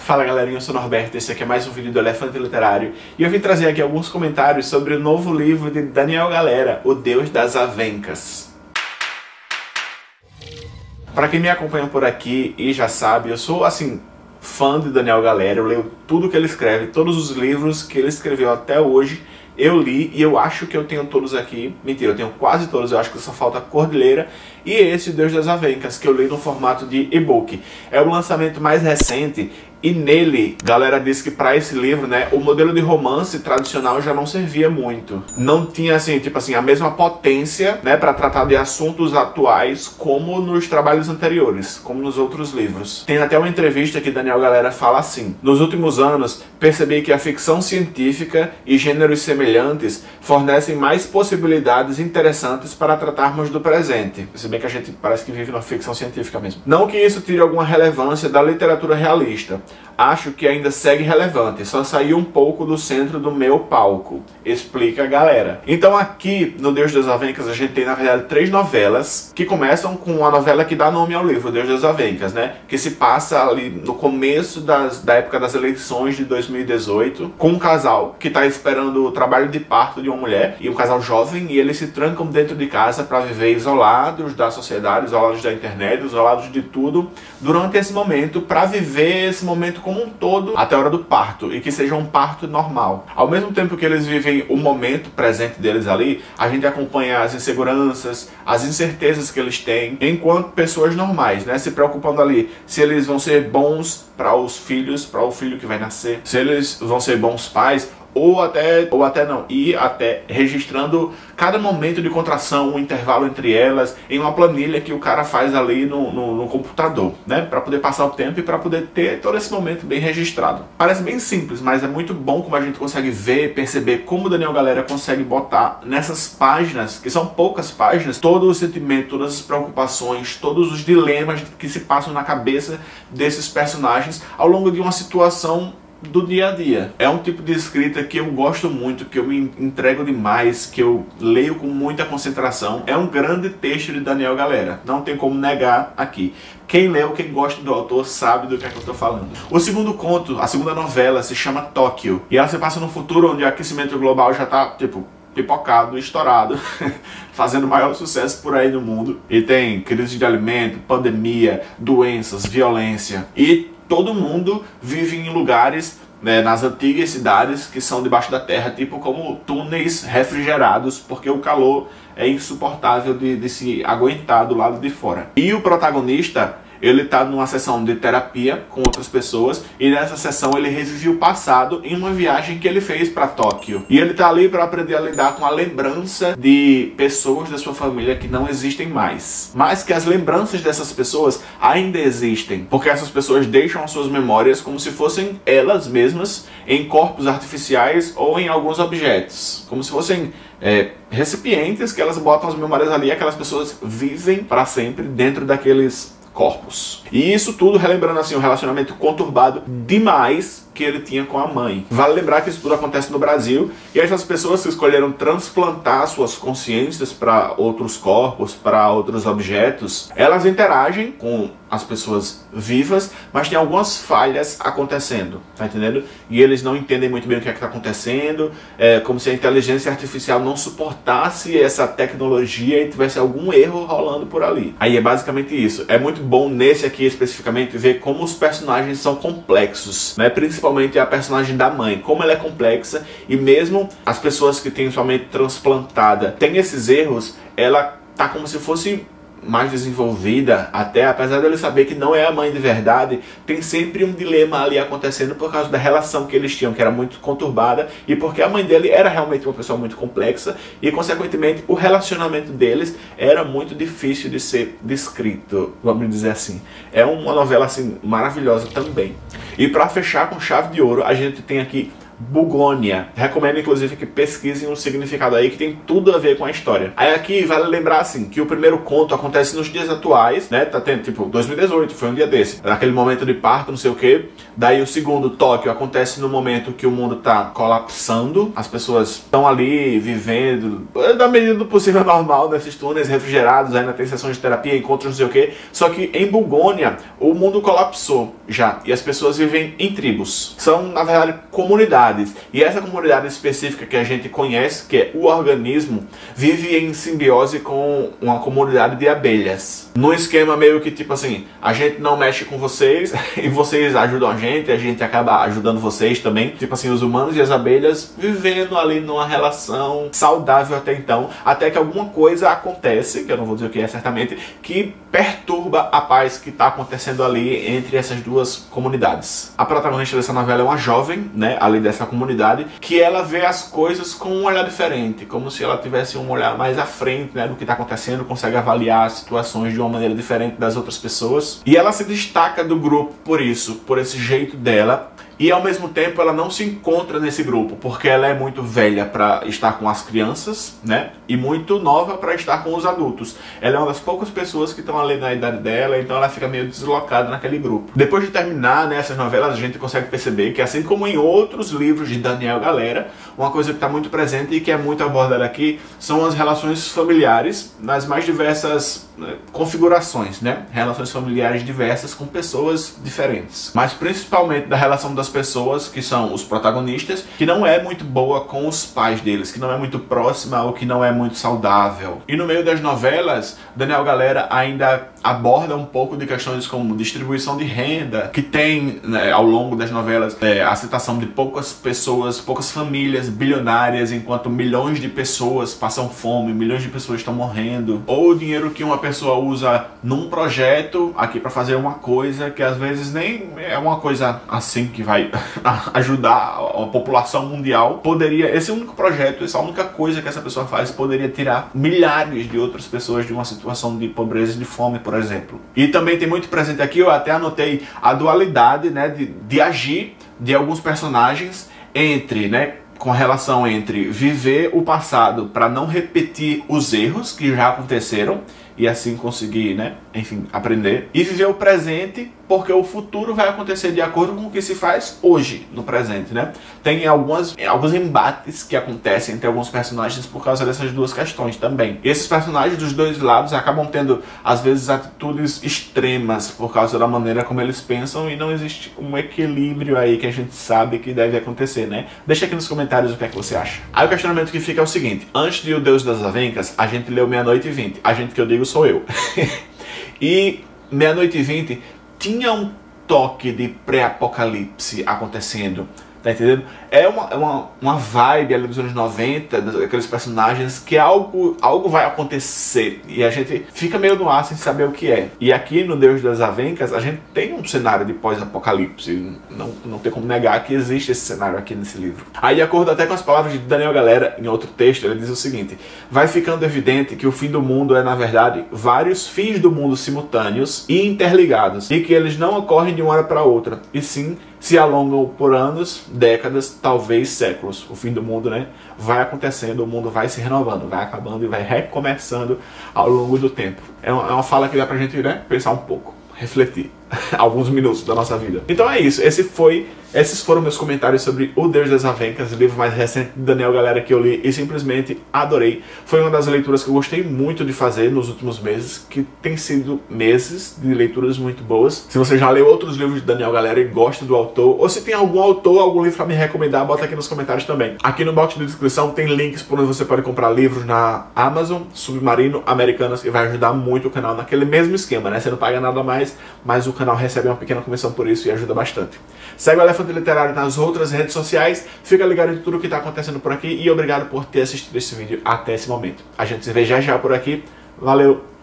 Fala galerinha, eu sou o Norberto, esse aqui é mais um vídeo do Elefante Literário e eu vim trazer aqui alguns comentários sobre o novo livro de Daniel Galera, O Deus das Avencas. Para quem me acompanha por aqui e já sabe, eu sou assim, fã de Daniel Galera, eu leio tudo que ele escreve, todos os livros que ele escreveu até hoje eu li e eu acho que eu tenho todos aqui. Mentira, eu tenho quase todos, eu acho que só falta Cordilheira e esse Deus das Avencas, que eu li no formato de e-book. É o lançamento mais recente e nele, galera disse que para esse livro, né, o modelo de romance tradicional já não servia muito. Não tinha assim, tipo assim, a mesma potência, né, para tratar de assuntos atuais como nos trabalhos anteriores, como nos outros livros. Tem até uma entrevista que Daniel Galera fala assim: nos últimos anos, percebi que a ficção científica e gêneros semelhantes fornecem mais possibilidades interessantes para tratarmos do presente. Se bem que a gente parece que vive numa ficção científica mesmo. Não que isso tire alguma relevância da literatura realista. Acho que ainda segue relevante, só saiu um pouco do centro do meu palco, explica a galera. Então aqui no Deus das Avencas a gente tem na verdade 3 novelas que começam com a novela que dá nome ao livro, Deus das Avencas, né? Que se passa ali no começo da época das eleições de 2018, com um casal que está esperando o trabalho de parto de uma mulher, e um casal jovem, e eles se trancam dentro de casa para viver isolados da sociedade, isolados da internet, isolados de tudo, durante esse momento, para viver esse momento como um todo até a hora do parto, e que seja um parto normal. Ao mesmo tempo que eles vivem o momento presente deles ali, a gente acompanha as inseguranças, as incertezas que eles têm enquanto pessoas normais, né? Se preocupando ali se eles vão ser bons para os filhos, para o filho que vai nascer, se eles vão ser bons pais, ou até não, e até registrando cada momento de contração, um intervalo entre elas, em uma planilha que o cara faz ali no computador, né? Para poder passar o tempo e para poder ter todo esse momento bem registrado. Parece bem simples, mas é muito bom como a gente consegue ver, perceber como o Daniel Galera consegue botar nessas páginas, que são poucas páginas, todo o sentimento, todas as preocupações, todos os dilemas que se passam na cabeça desses personagens ao longo de uma situação do dia a dia. É um tipo de escrita que eu gosto muito, que eu me entrego demais, que eu leio com muita concentração. É um grande texto de Daniel Galera, não tem como negar aqui. Quem leu, quem gosta do autor, sabe do que é que eu estou falando. O segundo conto, a segunda novela, se chama Tóquio, e ela se passa num futuro onde o aquecimento global já tá, tipo, pipocado, estourado, fazendo maior sucesso por aí no mundo. E tem crise de alimento, pandemia, doenças, violência, e todo mundo vive em lugares, né, nas antigas cidades que são debaixo da terra, tipo como túneis refrigerados, porque o calor é insuportável de se aguentar do lado de fora. E o protagonista, ele tá numa sessão de terapia com outras pessoas, e nessa sessão ele revive o passado em uma viagem que ele fez para Tóquio. E ele tá ali para aprender a lidar com a lembrança de pessoas da sua família que não existem mais, mas que as lembranças dessas pessoas ainda existem, porque essas pessoas deixam as suas memórias como se fossem elas mesmas em corpos artificiais ou em alguns objetos, como se fossem recipientes que elas botam as memórias ali, e aquelas pessoas vivem para sempre dentro daqueles corpos. E isso tudo relembrando assim um relacionamento conturbado demais que ele tinha com a mãe. Vale lembrar que isso tudo acontece no Brasil, e essas pessoas que escolheram transplantar suas consciências para outros corpos, para outros objetos, elas interagem com as pessoas vivas, mas tem algumas falhas acontecendo, tá entendendo? E eles não entendem muito bem o que é que está acontecendo, como se a inteligência artificial não suportasse essa tecnologia e tivesse algum erro rolando por ali. Aí é basicamente isso. É muito bom nesse aqui especificamente ver como os personagens são complexos, né? Principalmente a personagem da mãe, como ela é complexa, e mesmo as pessoas que têm sua mente transplantada têm esses erros, ela tá como se fosse mais desenvolvida, até apesar dele saber que não é a mãe de verdade, tem sempre um dilema ali acontecendo por causa da relação que eles tinham, que era muito conturbada, e porque a mãe dele era realmente uma pessoa muito complexa, e consequentemente o relacionamento deles era muito difícil de ser descrito, vamos dizer assim. É uma novela assim maravilhosa também. E para fechar com chave de ouro, a gente tem aqui Bugônia. Recomendo, inclusive, que pesquisem um significado aí que tem tudo a ver com a história. Aí aqui vale lembrar, assim, que o primeiro conto acontece nos dias atuais, né? Tá tendo, tipo, 2018, foi um dia desse. Naquele momento de parto, não sei o quê. Daí o segundo, Tóquio, acontece no momento que o mundo tá colapsando. As pessoas estão ali vivendo, da medida do possível normal, nesses túneis refrigerados, ainda tem sessões de terapia, encontros, não sei o quê. Só que em Bugônia, o mundo colapsou já. E as pessoas vivem em tribos. São, na verdade, comunidades. E essa comunidade específica que a gente conhece, que é o organismo, vive em simbiose com uma comunidade de abelhas. Num esquema meio que tipo assim, a gente não mexe com vocês e vocês ajudam a gente acaba ajudando vocês também. Tipo assim, os humanos e as abelhas vivendo ali numa relação saudável até então, até que alguma coisa acontece, que eu não vou dizer o que é certamente, que perturba a paz que está acontecendo ali entre essas duas comunidades. A protagonista dessa novela é uma jovem, né, ali dessa comunidade, que ela vê as coisas com um olhar diferente, como se ela tivesse um olhar mais à frente, né, do que está acontecendo, consegue avaliar as situações de uma maneira diferente das outras pessoas. E ela se destaca do grupo por isso, por esse jeito dela. E ao mesmo tempo ela não se encontra nesse grupo, porque ela é muito velha para estar com as crianças, né? E muito nova para estar com os adultos. Ela é uma das poucas pessoas que estão ali na idade dela, então ela fica meio deslocada naquele grupo. Depois de terminar, né, essas novelas, a gente consegue perceber que, assim como em outros livros de Daniel Galera, uma coisa que está muito presente e que é muito abordada aqui são as relações familiares nas mais diversas configurações, né? Relações familiares diversas com pessoas diferentes. Mas principalmente da relação das pessoas que são os protagonistas, que não é muito boa com os pais deles, que não é muito próxima ou que não é muito saudável. E no meio das novelas, Daniel Galera ainda aborda um pouco de questões como distribuição de renda, que tem, né, ao longo das novelas, a citação de poucas pessoas, poucas famílias bilionárias, enquanto milhões de pessoas passam fome, milhões de pessoas estão morrendo. Ou o dinheiro que uma pessoa usa num projeto aqui para fazer uma coisa que às vezes nem é uma coisa assim que vai ajudar a população mundial. Poderia, esse único projeto, essa única coisa que essa pessoa faz poderia tirar milhares de outras pessoas de uma situação de pobreza e de fome, por exemplo. E também tem muito presente aqui, eu até anotei a dualidade, né, de agir de alguns personagens entre, né, com a relação entre viver o passado para não repetir os erros que já aconteceram e assim conseguir, né, enfim, aprender, e viver o presente porque o futuro vai acontecer de acordo com o que se faz hoje, no presente, né? Tem alguns embates que acontecem entre alguns personagens por causa dessas duas questões também. E esses personagens dos dois lados acabam tendo, às vezes, atitudes extremas por causa da maneira como eles pensam e não existe um equilíbrio aí que a gente sabe que deve acontecer, né? Deixa aqui nos comentários o que é que você acha. Aí o questionamento que fica é o seguinte: antes de O Deus das Avencas, a gente leu Meia-Noite e 20. A gente que eu digo sou eu. E Meia-Noite e 20 tinha um toque de pré-apocalipse acontecendo, tá entendendo? É uma vibe ali dos anos 90, daqueles personagens que algo vai acontecer e a gente fica meio no ar sem saber o que é. E aqui no Deus das Avencas a gente tem um cenário de pós-apocalipse, não tem como negar que existe esse cenário aqui nesse livro. Aí, de acordo até com as palavras de Daniel Galera, em outro texto, ele diz o seguinte: vai ficando evidente que o fim do mundo é, na verdade, vários fins do mundo simultâneos e interligados, e que eles não ocorrem de uma hora para outra, e sim se alongam por anos, décadas, talvez séculos. O fim do mundo, né, vai acontecendo, o mundo vai se renovando, vai acabando e vai recomeçando ao longo do tempo. É uma fala que dá pra gente, né, pensar um pouco, refletir alguns minutos da nossa vida. Então é isso, esses foram meus comentários sobre O Deus das Avencas, o livro mais recente de Daniel Galera que eu li e simplesmente adorei. Foi uma das leituras que eu gostei muito de fazer nos últimos meses, que tem sido meses de leituras muito boas. Se você já leu outros livros de Daniel Galera e gosta do autor, ou se tem algum autor, algum livro para me recomendar, bota aqui nos comentários também. Aqui no box de descrição tem links por onde você pode comprar livros na Amazon, Submarino, Americanas, e vai ajudar muito o canal naquele mesmo esquema, né? Você não paga nada mais, mas o canal recebe uma pequena comissão por isso e ajuda bastante. Segue o Elefante Literário nas outras redes sociais, fica ligado em tudo o que está acontecendo por aqui e obrigado por ter assistido esse vídeo até esse momento. A gente se vê já já por aqui. Valeu!